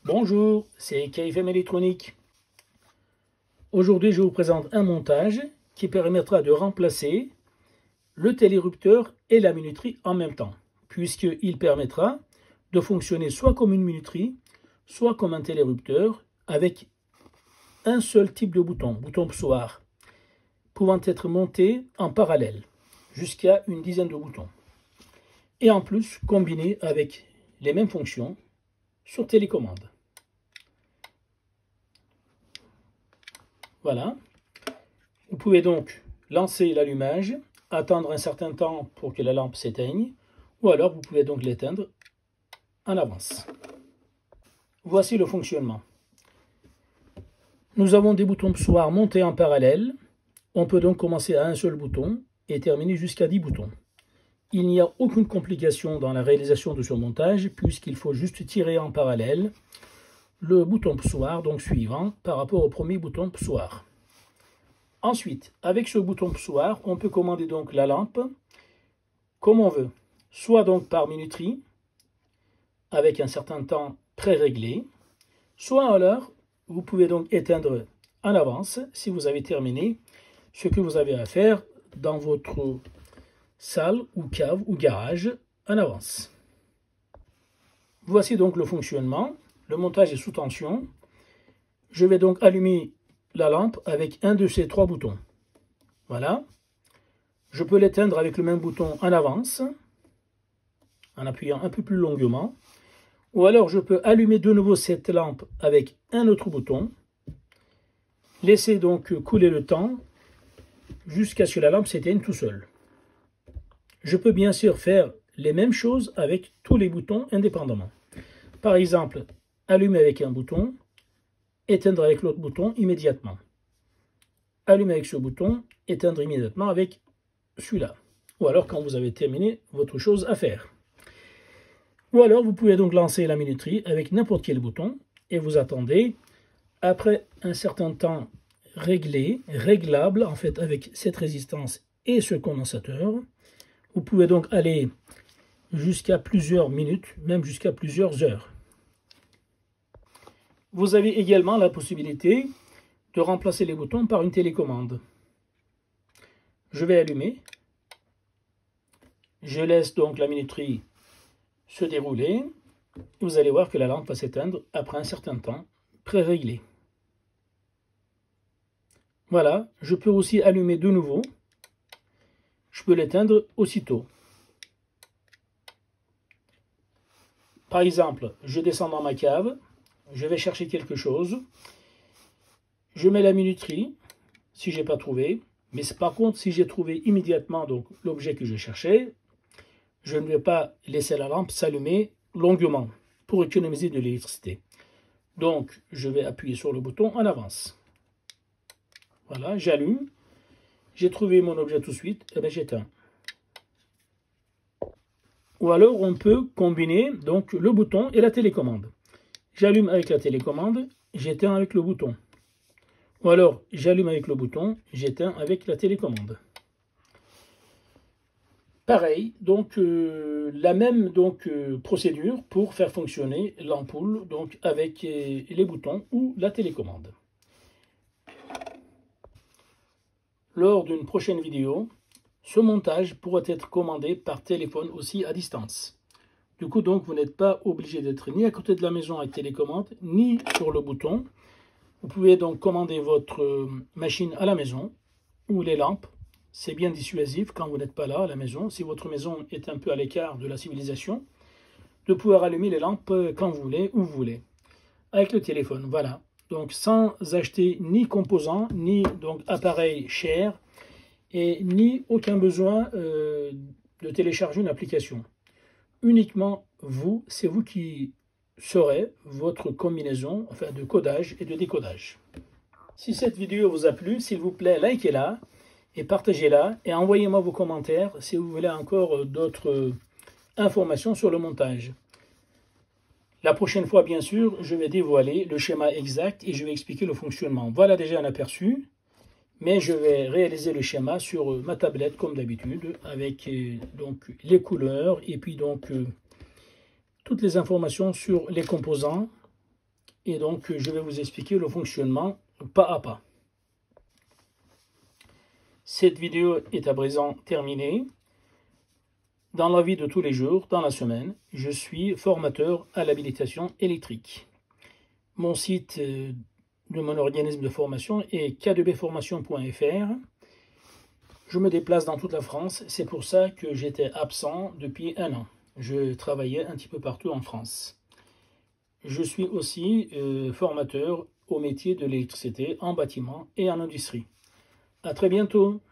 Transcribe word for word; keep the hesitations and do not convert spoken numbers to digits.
Bonjour, c'est K F M Électronique. Aujourd'hui, je vous présente un montage qui permettra de remplacer le télérupteur et la minuterie en même temps, puisqu'il permettra de fonctionner soit comme une minuterie, soit comme un télérupteur, avec un seul type de bouton, bouton poussoir, pouvant être monté en parallèle, jusqu'à une dizaine de boutons. Et en plus, combiné avec les mêmes fonctions sur télécommande. Voilà. Vous pouvez donc lancer l'allumage, attendre un certain temps pour que la lampe s'éteigne, ou alors vous pouvez donc l'éteindre en avance. Voici le fonctionnement. Nous avons des boutons poussoirs montés en parallèle. On peut donc commencer à un seul bouton et terminer jusqu'à dix boutons. Il n'y a aucune complication dans la réalisation de ce montage, puisqu'il faut juste tirer en parallèle le bouton poussoir, donc suivant, par rapport au premier bouton poussoir. Ensuite, avec ce bouton poussoir, on peut commander donc la lampe comme on veut, soit donc par minuterie, avec un certain temps pré-réglé, soit alors, vous pouvez donc éteindre en avance, si vous avez terminé ce que vous avez à faire dans votre salle ou cave ou garage en avance. Voici donc le fonctionnement. Le montage est sous tension. Je vais donc allumer la lampe avec un de ces trois boutons. Voilà. Je peux l'éteindre avec le même bouton en avance, en appuyant un peu plus longuement. Ou alors je peux allumer de nouveau cette lampe avec un autre bouton. Laisser donc couler le temps jusqu'à ce que la lampe s'éteigne tout seul. Je peux bien sûr faire les mêmes choses avec tous les boutons indépendamment. Par exemple, allumer avec un bouton, éteindre avec l'autre bouton immédiatement. Allumer avec ce bouton, éteindre immédiatement avec celui-là. Ou alors quand vous avez terminé votre chose à faire. Ou alors vous pouvez donc lancer la minuterie avec n'importe quel bouton et vous attendez. Après un certain temps réglé, réglable en fait avec cette résistance et ce condensateur, vous pouvez donc aller jusqu'à plusieurs minutes, même jusqu'à plusieurs heures. Vous avez également la possibilité de remplacer les boutons par une télécommande. Je vais allumer. Je laisse donc la minuterie se dérouler. Vous allez voir que la lampe va s'éteindre après un certain temps pré-réglé. Voilà, je peux aussi allumer de nouveau. Je peux l'éteindre aussitôt. Par exemple, je descends dans ma cave, je vais chercher quelque chose, je mets la minuterie, si je n'ai pas trouvé, mais par contre, si j'ai trouvé immédiatement donc l'objet que je cherchais, je ne vais pas laisser la lampe s'allumer longuement pour économiser de l'électricité. Donc, je vais appuyer sur le bouton en avance. Voilà, j'allume. J'ai trouvé mon objet tout de suite, et bien j'éteins. Ou alors on peut combiner donc le bouton et la télécommande. J'allume avec la télécommande, j'éteins avec le bouton. Ou alors j'allume avec le bouton, j'éteins avec la télécommande. Pareil, donc euh, la même donc euh, procédure pour faire fonctionner l'ampoule donc avec euh, les boutons ou la télécommande. Lors d'une prochaine vidéo, ce montage pourra être commandé par téléphone aussi à distance. Du coup, donc, vous n'êtes pas obligé d'être ni à côté de la maison avec télécommande, ni sur le bouton. Vous pouvez donc commander votre machine à la maison ou les lampes. C'est bien dissuasif quand vous n'êtes pas là à la maison. Si votre maison est un peu à l'écart de la civilisation, de pouvoir allumer les lampes quand vous voulez, où vous voulez. Avec le téléphone, voilà. Donc sans acheter ni composants, ni donc appareil cher, et ni aucun besoin euh, de télécharger une application. Uniquement vous, c'est vous qui saurez votre combinaison enfin, de codage et de décodage. Si cette vidéo vous a plu, s'il vous plaît, likez-la et partagez-la et envoyez-moi vos commentaires si vous voulez encore d'autres informations sur le montage. La prochaine fois, bien sûr, je vais dévoiler le schéma exact et je vais expliquer le fonctionnement. Voilà déjà un aperçu, mais je vais réaliser le schéma sur ma tablette comme d'habitude, avec euh, donc les couleurs et puis donc euh, toutes les informations sur les composants Et donc, je vais vous expliquer le fonctionnement pas à pas. Cette vidéo est à présent terminée. Dans la vie de tous les jours, dans la semaine, je suis formateur à l'habilitation électrique. Mon site de mon organisme de formation est k deux b formation point f r. Je me déplace dans toute la France, c'est pour ça que j'étais absent depuis un an. Je travaillais un petit peu partout en France. Je suis aussi euh, formateur au métier de l'électricité en bâtiment et en industrie. À très bientôt!